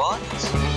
What?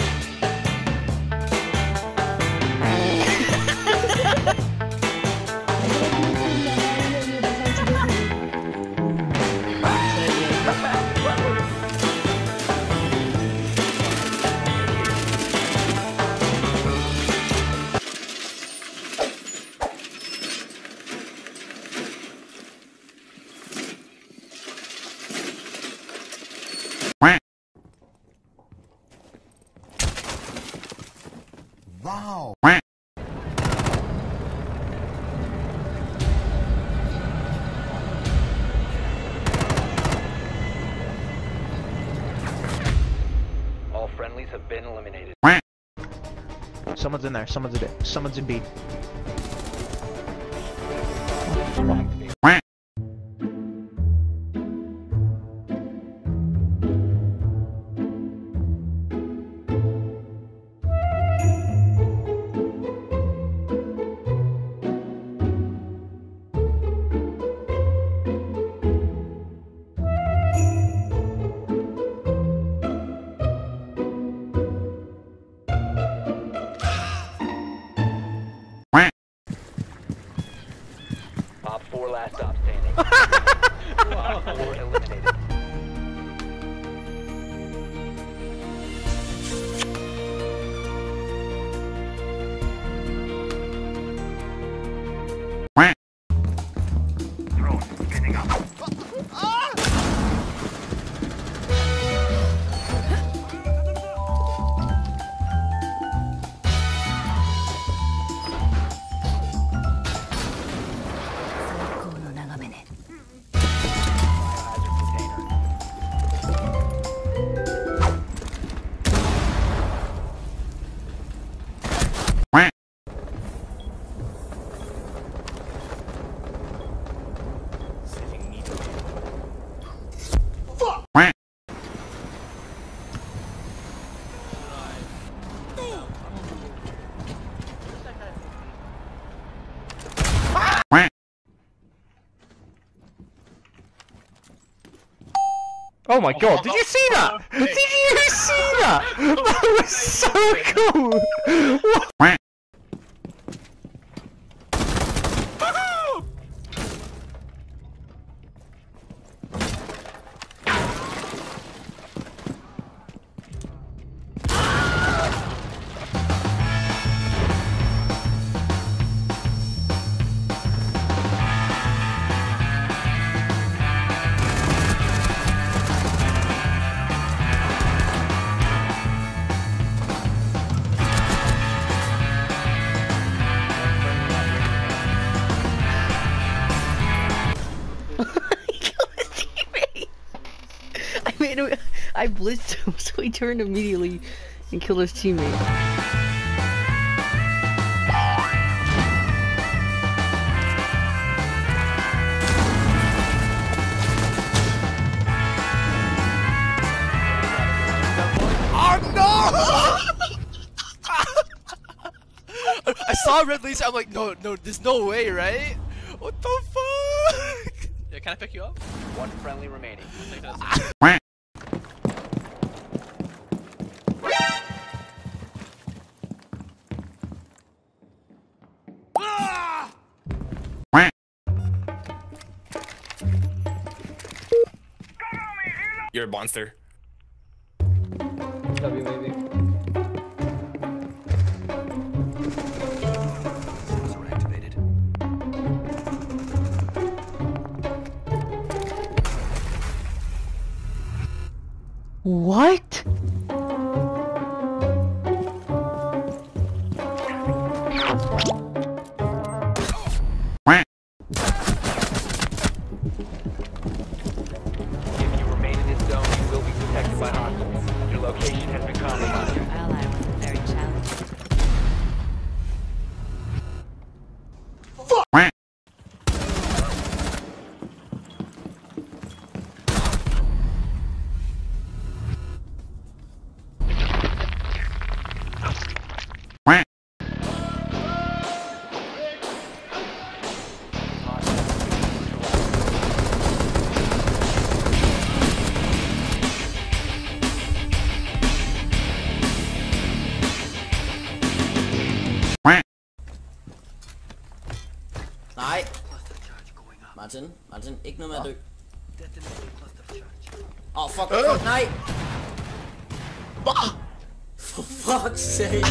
Wow. All friendlies have been eliminated. Someone's in there. Someone's in B. Op 4 last stop standing. Op 4 eliminated. Drone spinning up. Oh my god, did you see that? Did you see that? That was so cool! What? I blitzed him, so he turned immediately and killed his teammate. Oh no! I saw red laser. I'm like, no, there's no way, right? What the fuck? Yeah, can I pick you up? One friendly remaining. You're a monster. W maybe. Sensor activated. What? If you remain in this zone, you will be detected by hostiles. Your location has been compromised. Your ally was very challenging. Martin, ikke noget med at dø. Fuck, nej! For fuck's sake!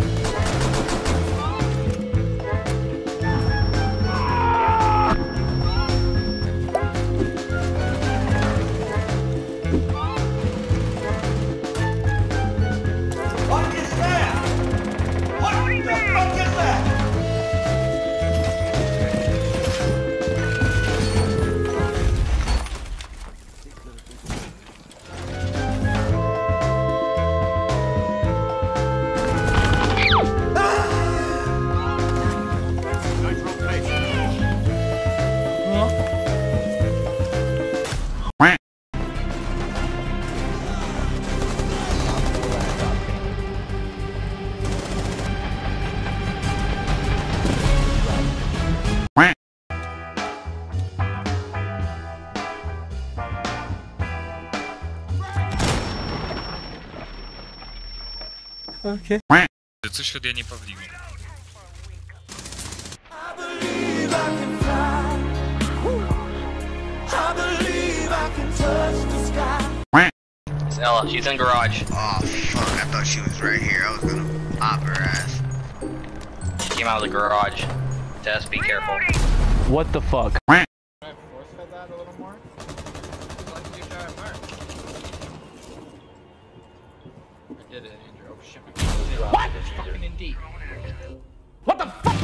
Okay. Coś od Janie Pawliły. It's Ella, she's in garage. Oh fuck, I thought she was right here. I was gonna pop her ass. She came out of the garage. Tess, be careful. What the fuck? Can I force fed that a little more? What did you try to mark? I did it, Andrew. Oh shit, my what? It's fucking indeed. What the fuck?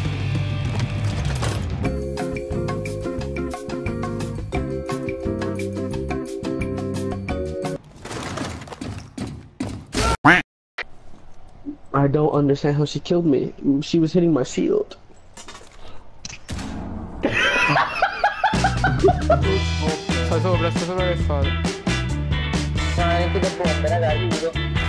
I don't understand how she killed me. She was hitting my shield. Sai sopra, che fate? Niente che bombe, raga, aiuto.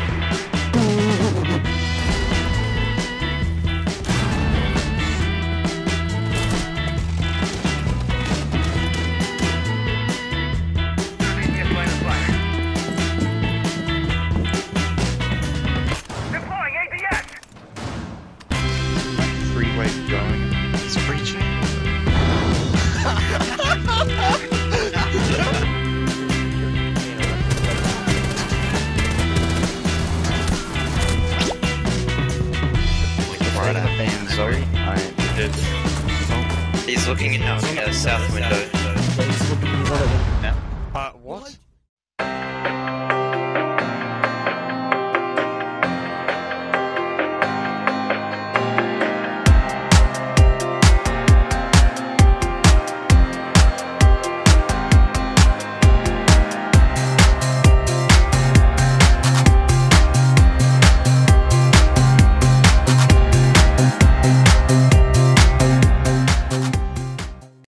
Freeway going. It's preaching. Sorry. Alright. He's looking in south window. What?